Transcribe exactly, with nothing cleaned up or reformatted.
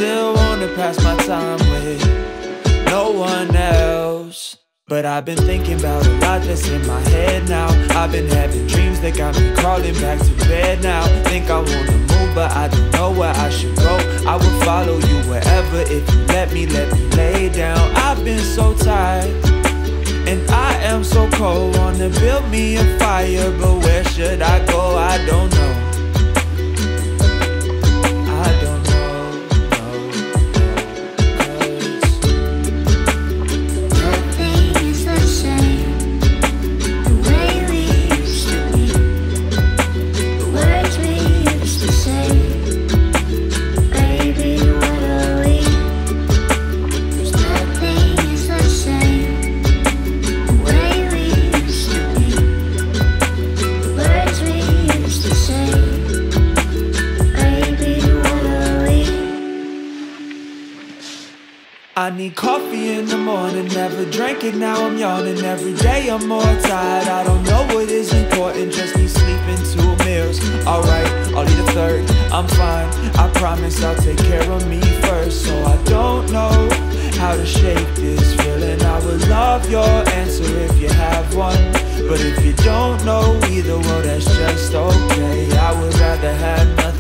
still wanna pass my time with no one else. But I've been thinking about a lot that's in my head now. I've been having dreams that got me crawling back to bed now. Think I wanna move, but I don't know where I should go. I will follow you wherever if you let me, let me lay down. I've been so tired, and I am so cold. Wanna build me a fire, but where should I go? I don't know. I don't know, no, no, 'cause nothing is the same. The way we used to be, the words we used to say. Baby, what are we? 'Cause nothing is the same. The way we used to be, the words we used to say. Baby, what are we? I need coffee in the morning, never drank it, now I'm yawning. Every day I'm more tired, I don't know what is important, just need sleeping two meals. Alright, I'll eat a third, I'm fine, I promise I'll take care of me first. So I don't know how to shake this feeling. I would love your answer if you have one, but if you don't know either, well that's just okay. I would rather have nothing